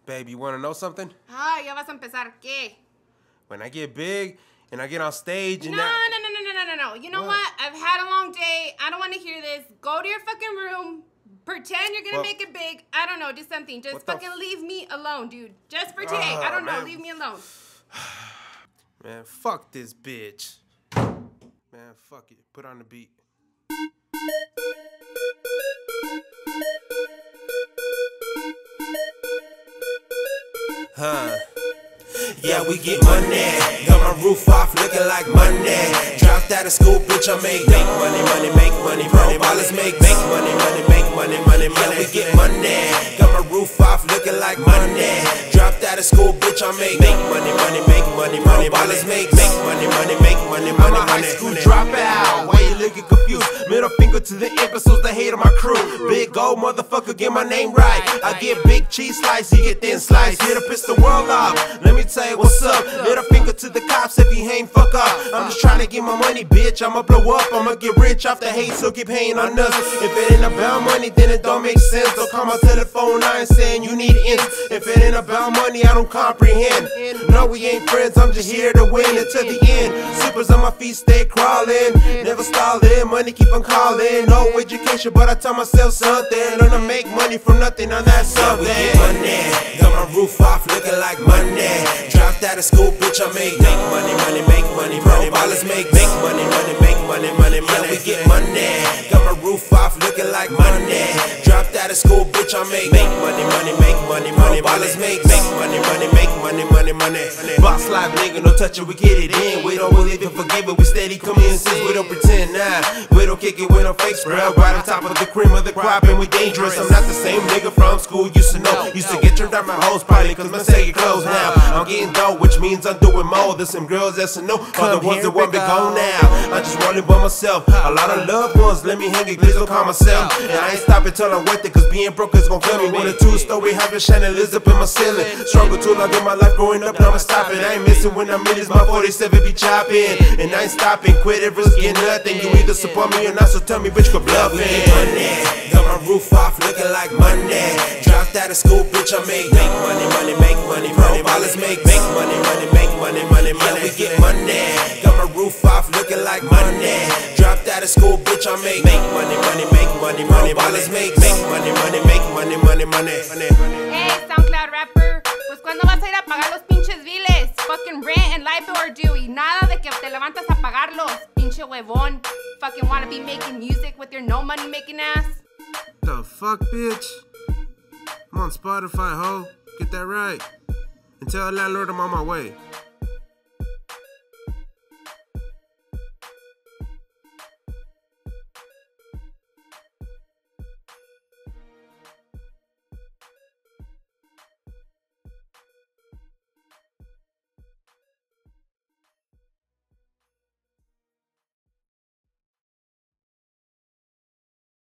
Babe, you want to know something? Ah, ya vas a empezar. ¿Qué? When I get big and I get on stage and No. You know what? I've had a long day. I don't want to hear this. Go to your fucking room. Pretend you're going to make it big. I don't know. Do something. Just fucking leave me alone, dude. Just for today. I don't know. Leave me alone. Man, fuck this bitch. Man, fuck it. Put on the beat. Yeah, we get money. Got my roof off looking like money. Dropped out of school, bitch, I make money. Pro ballers make money. Yeah, we get money. Got my roof off looking like money. Dropped out of school, bitch, I make money. Pro ballers make money. I'm a high school dropout. Why you looking confused? Middle finger to the imbeciles that hate on my crew. Big old motherfucker, get my name right. I get big cheese slice, you get thin slice. Here to piss the world off. Let me tell you what's up. Middle finger to the cops if you ain't fuck up. I'm just trying to get my money, bitch. I'ma blow up, I'ma get rich off the hate, so keep paying on us. If it ain't about money, then it don't make sense. Don't call my telephone line saying you need ends. If it ain't about money, I don't comprehend. No, we ain't friends, I'm just here to win until the end. Slippers on my feet, stay crawling. Never stalling, money keep on calling. No education, but I tell myself something. Gonna make money from nothing on that something. Yeah, we get money. Got my roof off looking like money. Dropped out of school, bitch, I make money. Pro ballers make money. Yeah, we get money. Got my roof off looking like money. Dropped out of school, bitch, I make money. Pro ballers make money. Boss life, nigga, no touch it, we get it in. We don't believe it, forgive it, we steady come in since we don't pretend now. We don't kick it with no fake spread. Right on top of the cream of the crop, and we dangerous. I'm not the same nigga from school, used to know. Used to get turned out my hoes, probably cause my say get closed now. I'm getting dough, which means I'm doing more. There's some girls that's a no, for the ones that want me gone now. I just rolling by myself. A lot of loved ones, let me hang it, please don't call myself. And I ain't stopping till I'm worth it, cause being broke is gon' kill me. With a two-story house, chandeliers up in my ceiling. Struggle too long in my life growing up, now I'm stopping. I ain't missing when I'm in this, my 47 be chopping. And I ain't stopping, quit it, risking nothing. You either support me or not, so tell me which could bluff it. Money, got my roof off looking like money. Dropped out of school, bitch, I make money. Pro ballers make money. Yeah, we get money. Got my roof off looking like money. Dropped out of school, bitch, I make money. Pro ballers make money. Hey, SoundCloud rapper, pues cuando vas a ir a pagar los pinches biles? Fucking rent and light bill are due. Y nada de que te levantas a pagarlos, pinche huevón. Fucking wanna be making music with your no money making ass. The fuck, bitch? I'm on Spotify, ho. Get that right. And tell the landlord I'm on my way.